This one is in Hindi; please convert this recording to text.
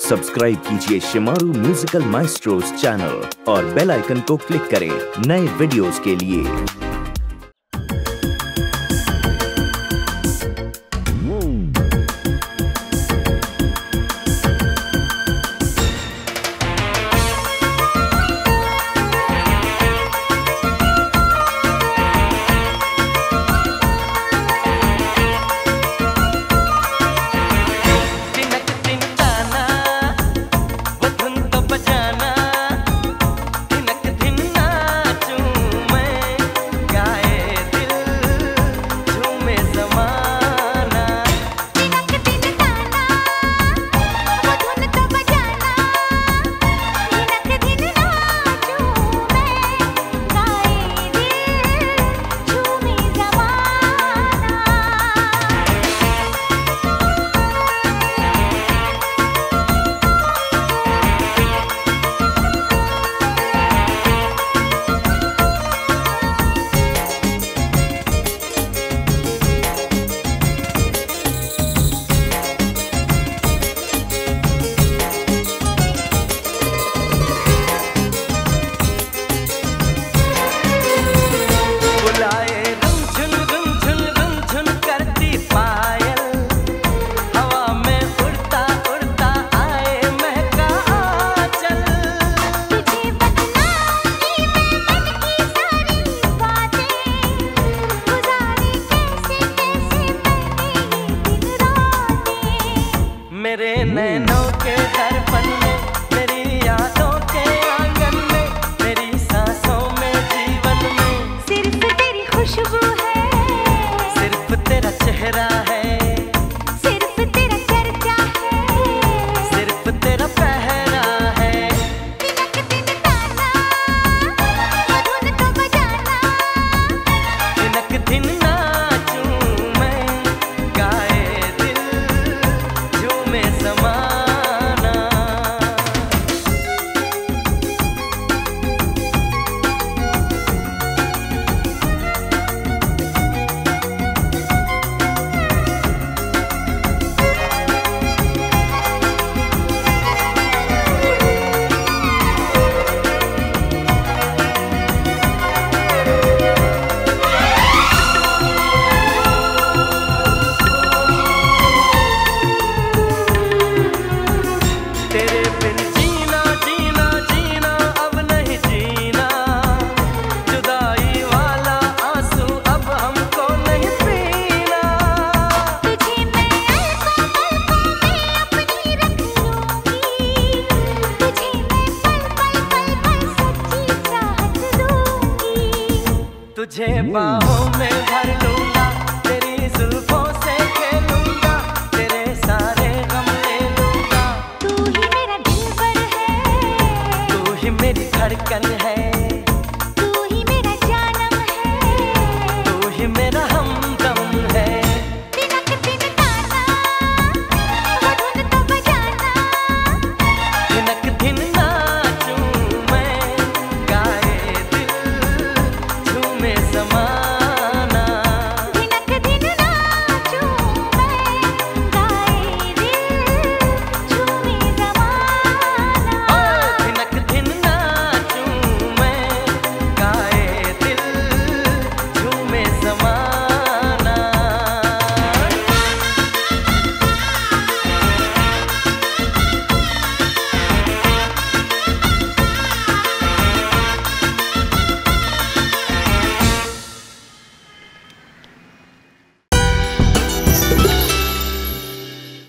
सब्सक्राइब कीजिए शिमारू म्यूजिकल माइस्ट्रोस चैनल और बेल आइकन को क्लिक करें नए वीडियोस के लिए। मेरे नैनों के दर्पण में, मेरी यादों के आंगन में, मेरी सांसों में, जीवन में सिर्फ तेरी खुशबू है, सिर्फ तेरा चेहरा है, सिर्फ तेरा चर्चा है, सिर्फ तेरा पहरा है। दिनक दिन ताना, धुन तो बजाना, दिनक दिन नाचूं मैं, गाए दिल झूमे ज़माना। तेरे बिन जीना जीना जीना अब नहीं जीना, जुदाई वाला आंसू अब हमको नहीं पीना। तुझे मैं पल-पल में अपनी रख लूंगी, तुझे मैं पल-पल सच्ची चाहत दूंगी। तुझे बाहों